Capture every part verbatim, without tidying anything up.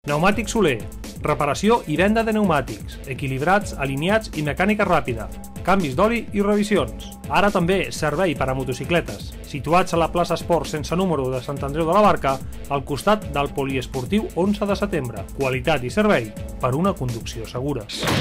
Pneumàtics Soler. Reparació i venda de pneumàtics, equilibrats, alineats i mecànica ràpida, canvis d'oli i revisions. Ara també servei per a motocicletes, situats a la plaça Esport sense número de Sant Andreu de la Barca, al costat del poliesportiu onze de setembre. Qualitat i servei per una conducció segura.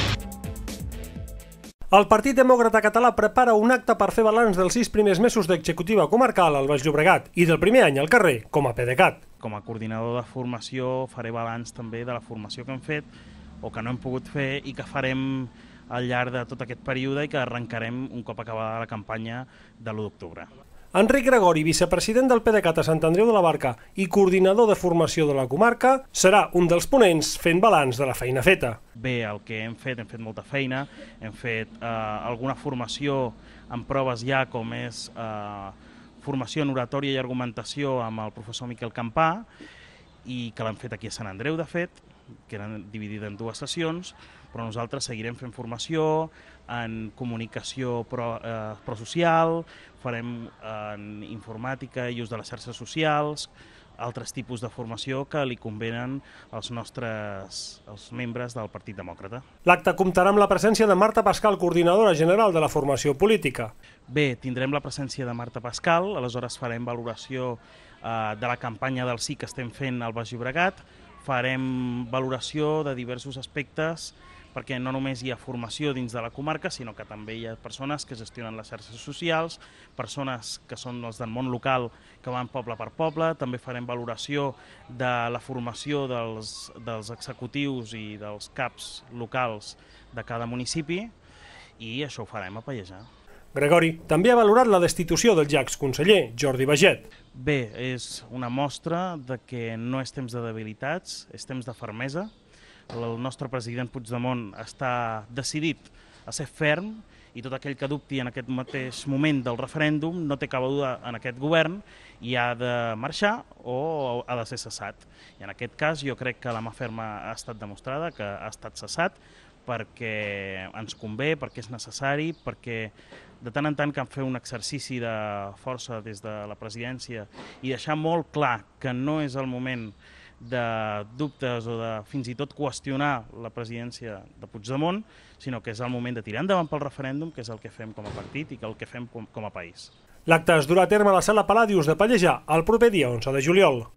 El Partit Demòcrata Català prepara un acte per fer balanç dels sis primers mesos d'executiva comarcal al Baix Llobregat i del primer any al carrer com a PDeCAT. Com a coordinador de formació faré balanç també de la formació que hem fet o que no hem pogut fer i que farem al llarg de tot aquest període i que arrencarem un cop acabada la campanya de l'u d'octubre. Enric Gregori, vicepresident del PDeCAT a Sant Andreu de la Barca i coordinador de formació de la comarca, serà un dels ponents fent balanç de la feina feta. Bé, el que hem fet, hem fet molta feina, hem fet eh, alguna formació en proves ja com és eh, formació en oratòria i argumentació amb el professor Miquel Campà i que l'hem fet aquí a Sant Andreu, de fet, que eren dividida en dues sessions, però nosaltres seguirem fent formació en comunicació pro, eh, prosocial, farem en informàtica i ús de les xarxes socials, altres tipus de formació que li convenen als nostres als membres del Partit Demòcrata. L'acte comptarà amb la presència de Marta Pascal, coordinadora general de la formació política. Bé, tindrem la presència de Marta Pascal, aleshores farem valoració eh, de la campanya del sí que estem fent al Baix Llobregat, farem valoració de diversos aspectes perquè no només hi ha formació dins de la comarca, sinó que també hi ha persones que gestionen les xarxes socials, persones que són els del món local que van poble per poble, també farem valoració de la formació dels, dels executius i dels caps locals de cada municipi i això ho farem a Pallejà. Gregori també ha valorat la destitució del ja exconseller Jordi Baget. Bé, és una mostra de que no és temps de debilitats, és temps de fermesa. El nostre president Puigdemont està decidit a ser ferm i tot aquell que dubti en aquest mateix moment del referèndum no té cap duda en aquest govern i ha de marxar o ha de ser cessat. I en aquest cas jo crec que la mà ferma ha estat demostrada, que ha estat cessat perquè ens convé, perquè és necessari, perquè de tant en tant cal fer un exercici de força des de la presidència i deixar molt clar que no és el moment de dubtes o de fins i tot qüestionar la presidència de Puigdemont, sinó que és el moment de tirar endavant pel referèndum, que és el que fem com a partit i el que fem com, com a país. L'acte es durà a terme a la Sala Palladius de Pallejà el proper dia onze de juliol.